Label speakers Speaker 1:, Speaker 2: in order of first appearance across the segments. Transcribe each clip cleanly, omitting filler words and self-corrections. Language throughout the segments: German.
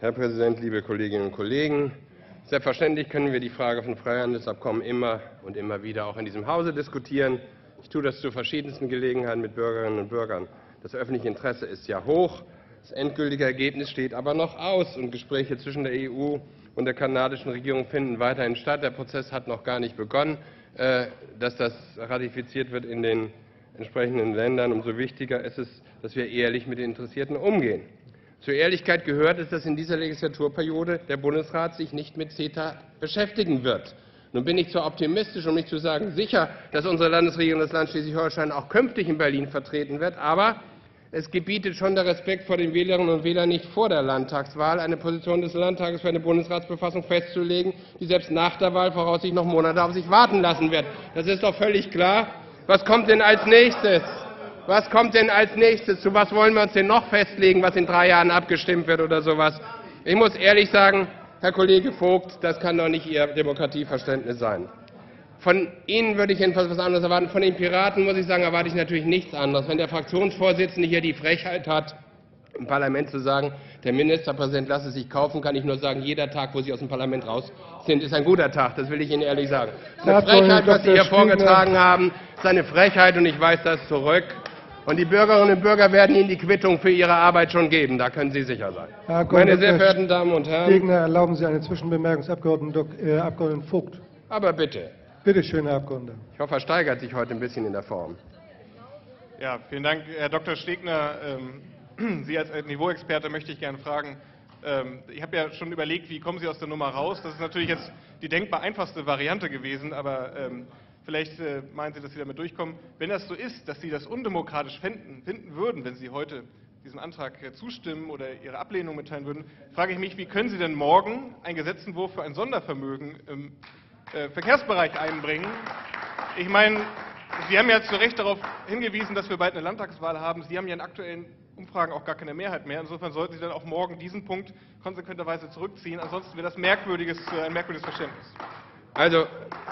Speaker 1: Herr Präsident, liebe Kolleginnen und Kollegen! Selbstverständlich können wir die Frage von Freihandelsabkommen immer und immer wieder auch in diesem Hause diskutieren. Ich tue das zu verschiedensten Gelegenheiten mit Bürgerinnen und Bürgern. Das öffentliche Interesse ist ja hoch. Das endgültige Ergebnis steht aber noch aus, und Gespräche zwischen der EU und der kanadischen Regierung finden weiterhin statt. Der Prozess hat noch gar nicht begonnen. Dass das ratifiziert wird in den entsprechenden Ländern, umso wichtiger ist es, dass wir ehrlich mit den Interessierten umgehen. Zur Ehrlichkeit gehört es, dass in dieser Legislaturperiode der Bundesrat sich nicht mit CETA beschäftigen wird. Nun bin ich zwar optimistisch, um nicht zu sagen sicher, dass unsere Landesregierung das Land Schleswig-Holstein auch künftig in Berlin vertreten wird, aber es gebietet schon der Respekt vor den Wählerinnen und Wählern, nicht vor der Landtagswahl eine Position des Landtages für eine Bundesratsbefassung festzulegen, die selbst nach der Wahl voraussichtlich noch Monate auf sich warten lassen wird. Das ist doch völlig klar. Was kommt denn als nächstes? Was kommt denn als nächstes? Zu was wollen wir uns denn noch festlegen, was in 3 Jahren abgestimmt wird oder sowas? Ich muss ehrlich sagen, Herr Kollege Vogt, das kann doch nicht Ihr Demokratieverständnis sein. Von Ihnen würde ich jedenfalls etwas anderes erwarten. Von den Piraten, muss ich sagen, erwarte ich natürlich nichts anderes. Wenn der Fraktionsvorsitzende hier die Frechheit hat, im Parlament zu sagen, der Ministerpräsident lasse sich kaufen, kann ich nur sagen, jeder Tag, wo Sie aus dem Parlament raus sind, ist ein guter Tag. Das will ich Ihnen ehrlich sagen. Das ist eine Frechheit, was Sie hier vorgetragen haben. Das ist eine Frechheit, und ich weise das zurück. Und die Bürgerinnen und Bürger werden Ihnen die Quittung für Ihre Arbeit schon geben. Da können Sie sicher sein. Meine sehr verehrten Damen und Herren.
Speaker 2: Gegner, erlauben Sie eine Zwischenbemerkung, Abgeordneten Vogt.
Speaker 1: Aber bitte.
Speaker 2: Bitte schön, Herr Abgeordneter.
Speaker 1: Ich hoffe, er steigert sich heute ein bisschen in der Form.
Speaker 3: Ja, vielen Dank, Herr Dr. Stegner. Sie als Niveauexperte möchte ich gerne fragen. Ich habe ja schon überlegt, wie kommen Sie aus der Nummer raus? Das ist natürlich jetzt die denkbar einfachste Variante gewesen, aber vielleicht meinen Sie, dass Sie damit durchkommen. Wenn das so ist, dass Sie das undemokratisch finden würden, wenn Sie heute diesem Antrag zustimmen oder Ihre Ablehnung mitteilen würden, frage ich mich, wie können Sie denn morgen einen Gesetzentwurf für ein Sondervermögen im Verkehrsbereich einbringen? Ich meine, Sie haben ja zu Recht darauf hingewiesen, dass wir bald eine Landtagswahl haben. Sie haben ja in aktuellen Umfragen auch gar keine Mehrheit mehr. Insofern sollten Sie dann auch morgen diesen Punkt konsequenterweise zurückziehen. Ansonsten wäre das ein merkwürdiges Verständnis.
Speaker 1: Also,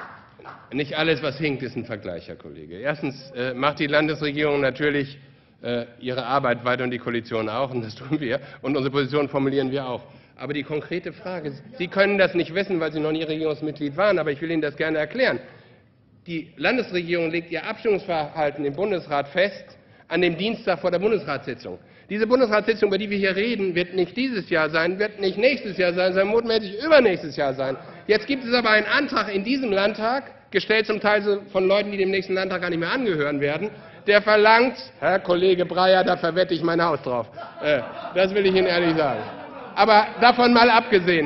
Speaker 1: nicht alles, was hinkt, ist ein Vergleich, Herr Kollege. Erstens macht die Landesregierung natürlich ihre Arbeit weiter und die Koalition auch, und das tun wir. Und unsere Position formulieren wir auch. Aber die konkrete Frage, Sie können das nicht wissen, weil Sie noch nie Regierungsmitglied waren, aber ich will Ihnen das gerne erklären. Die Landesregierung legt ihr Abstimmungsverhalten im Bundesrat fest an dem Dienstag vor der Bundesratssitzung. Diese Bundesratssitzung, über die wir hier reden, wird nicht dieses Jahr sein, wird nicht nächstes Jahr sein, sondern mutmaßlich übernächstes Jahr sein. Jetzt gibt es aber einen Antrag in diesem Landtag, gestellt zum Teil von Leuten, die dem nächsten Landtag gar nicht mehr angehören werden, der verlangt, Herr Kollege Breyer, da verwette ich mein Haus drauf. Das will ich Ihnen ehrlich sagen. Aber davon mal abgesehen,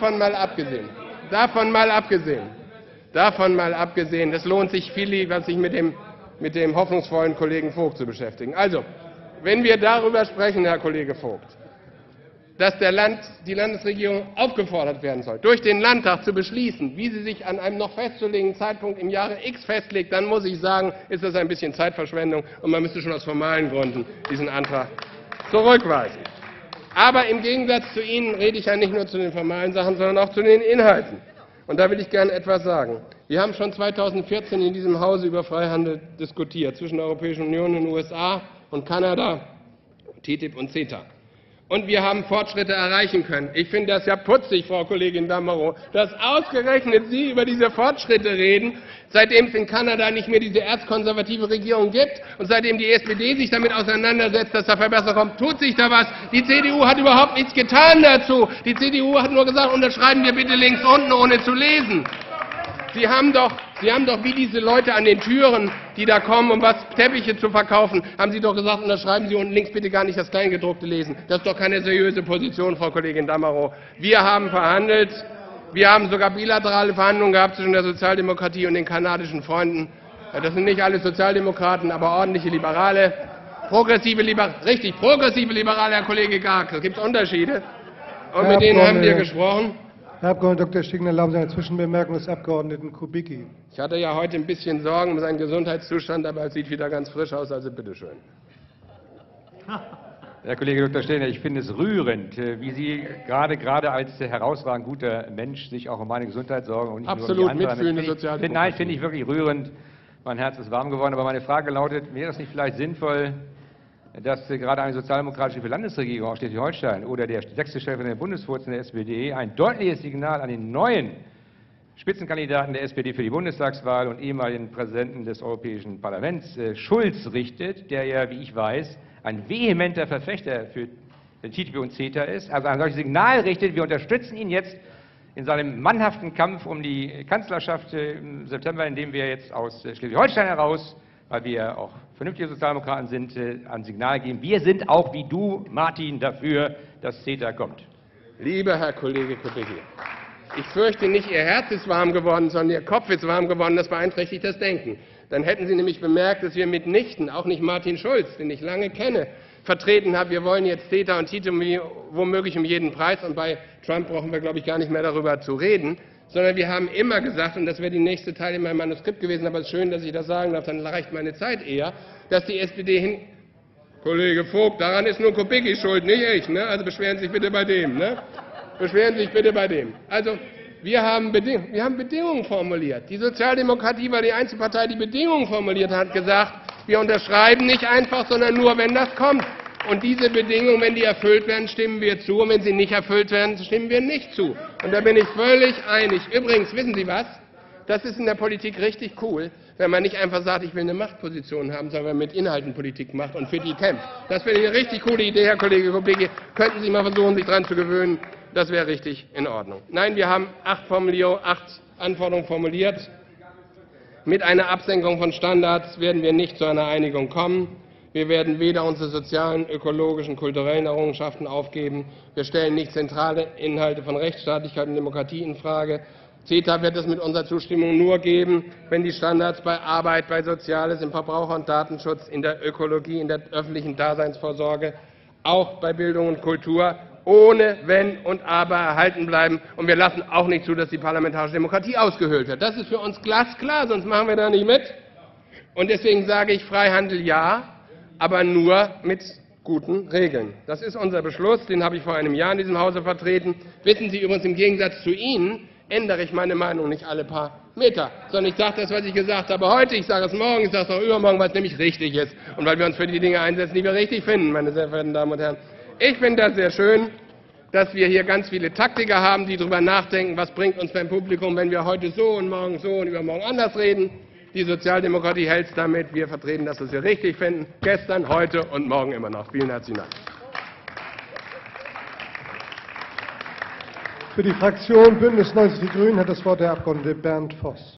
Speaker 1: das lohnt sich viel lieber, sich mit dem hoffnungsvollen Kollegen Vogt zu beschäftigen. Also, wenn wir darüber sprechen, Herr Kollege Vogt, dass die Landesregierung aufgefordert werden soll, durch den Landtag zu beschließen, wie sie sich an einem noch festzulegenden Zeitpunkt im Jahre X festlegt, dann muss ich sagen, ist das ein bisschen Zeitverschwendung, und man müsste schon aus formalen Gründen diesen Antrag zurückweisen. Aber im Gegensatz zu Ihnen rede ich ja nicht nur zu den formalen Sachen, sondern auch zu den Inhalten. Und da will ich gerne etwas sagen. Wir haben schon 2014 in diesem Hause über Freihandel diskutiert, zwischen der Europäischen Union und den USA und Kanada, TTIP und CETA. Und wir haben Fortschritte erreichen können. Ich finde das ja putzig, Frau Kollegin Damerow, dass ausgerechnet Sie über diese Fortschritte reden, seitdem es in Kanada nicht mehr diese erzkonservative Regierung gibt und seitdem die SPD sich damit auseinandersetzt, dass da Verbesserung kommt, tut sich da was. Die CDU hat überhaupt nichts getan dazu. Die CDU hat nur gesagt, unterschreiben wir bitte links unten, ohne zu lesen. Sie haben doch wie diese Leute an den Türen, die da kommen, um was Teppiche zu verkaufen, haben Sie doch gesagt, unterschreiben Sie unten links bitte gar nicht das Kleingedruckte lesen. Das ist doch keine seriöse Position, Frau Kollegin Damerow. Wir haben verhandelt. Wir haben sogar bilaterale Verhandlungen gehabt zwischen der Sozialdemokratie und den kanadischen Freunden. Das sind nicht alle Sozialdemokraten, aber ordentliche Liberale. Progressive Liberale, Herr Kollege Garg, da gibt es Unterschiede. Und mit denen haben wir gesprochen.
Speaker 2: Herr Abgeordneter Dr. Stegner, erlauben Sie eine Zwischenbemerkung des Abgeordneten Kubicki.
Speaker 1: Ich hatte ja heute ein bisschen Sorgen um seinen Gesundheitszustand, aber es sieht wieder ganz frisch aus, also bitteschön.
Speaker 4: Herr Kollege Dr. Stegner, ich finde es rührend, wie Sie gerade als herausragend guter Mensch sich auch um meine Gesundheit sorgen und nicht
Speaker 1: absolut
Speaker 4: nur um die
Speaker 1: mitfühlende Sozialdemokratie.
Speaker 4: Nein, finde ich wirklich rührend. Mein Herz ist warm geworden, aber meine Frage lautet, wäre es nicht vielleicht sinnvoll, dass gerade eine sozialdemokratische Landesregierung aus Schleswig-Holstein oder der sächsische Stellvertretende der Bundesvorsitzende der SPD ein deutliches Signal an den neuen Spitzenkandidaten der SPD für die Bundestagswahl und ehemaligen Präsidenten des Europäischen Parlaments, Schulz, richtet, der ja, wie ich weiß, ein vehementer Verfechter für den TTIP und CETA ist, also ein solches Signal richtet, wir unterstützen ihn jetzt in seinem mannhaften Kampf um die Kanzlerschaft im September, indem wir jetzt aus Schleswig-Holstein heraus, weil wir auch vernünftige Sozialdemokraten sind, ein Signal geben. Wir sind auch wie du, Martin, dafür, dass CETA kommt.
Speaker 1: Lieber Herr Kollege Kubicki, ich fürchte nicht, Ihr Herz ist warm geworden, sondern Ihr Kopf ist warm geworden, das beeinträchtigt das Denken. Dann hätten Sie nämlich bemerkt, dass wir mitnichten, auch nicht Martin Schulz, den ich lange kenne, vertreten haben, wir wollen jetzt CETA und TTIP womöglich um jeden Preis, und bei Trump brauchen wir, glaube ich, gar nicht mehr darüber zu reden, sondern wir haben immer gesagt, und das wäre die nächste Teil in meinem Manuskript gewesen, aber es ist schön, dass ich das sagen darf, dann reicht meine Zeit eher, dass die SPD hin... Kollege Vogt, daran ist nur Kubicki schuld, nicht ich, ne? Also beschweren Sie sich bitte bei dem, ne? Beschweren Sie sich bitte bei dem. Also, wir haben Bedingungen formuliert. Die Sozialdemokratie war die einzige Partei, die Bedingungen formuliert hat, gesagt, wir unterschreiben nicht einfach, sondern nur, wenn das kommt. Und diese Bedingungen, wenn die erfüllt werden, stimmen wir zu. Und wenn sie nicht erfüllt werden, stimmen wir nicht zu. Und da bin ich völlig einig. Übrigens, wissen Sie was? Das ist in der Politik richtig cool, wenn man nicht einfach sagt, ich will eine Machtposition haben, sondern wenn man mit Inhalten Politik macht und für die kämpft. Das finde ich eine richtig coole Idee, Herr Kollege Kubicki. Könnten Sie mal versuchen, sich daran zu gewöhnen. Das wäre richtig in Ordnung. Nein, wir haben 8 Anforderungen formuliert. Mit einer Absenkung von Standards werden wir nicht zu einer Einigung kommen. Wir werden weder unsere sozialen, ökologischen, kulturellen Errungenschaften aufgeben. Wir stellen nicht zentrale Inhalte von Rechtsstaatlichkeit und Demokratie infrage. CETA wird es mit unserer Zustimmung nur geben, wenn die Standards bei Arbeit, bei Soziales, im Verbraucher- und Datenschutz, in der Ökologie, in der öffentlichen Daseinsvorsorge, auch bei Bildung und Kultur ohne Wenn und Aber erhalten bleiben. Und wir lassen auch nicht zu, dass die parlamentarische Demokratie ausgehöhlt wird. Das ist für uns glasklar, sonst machen wir da nicht mit. Und deswegen sage ich Freihandel ja, aber nur mit guten Regeln. Das ist unser Beschluss, den habe ich vor einem Jahr in diesem Hause vertreten. Wissen Sie übrigens, im Gegensatz zu Ihnen ändere ich meine Meinung nicht alle paar Meter, sondern ich sage das, was ich gesagt habe heute, ich sage es morgen, ich sage es auch übermorgen, weil es nämlich richtig ist und weil wir uns für die Dinge einsetzen, die wir richtig finden, meine sehr verehrten Damen und Herren. Ich finde das sehr schön, dass wir hier ganz viele Taktiker haben, die darüber nachdenken, was bringt uns beim Publikum, wenn wir heute so und morgen so und übermorgen anders reden. Die Sozialdemokratie hält es damit. Wir vertreten das, was wir richtig finden. Gestern, heute und morgen immer noch. Vielen herzlichen Dank.
Speaker 2: Für die Fraktion Bündnis 90 Die Grünen hat das Wort der Abgeordnete Bernd Voss.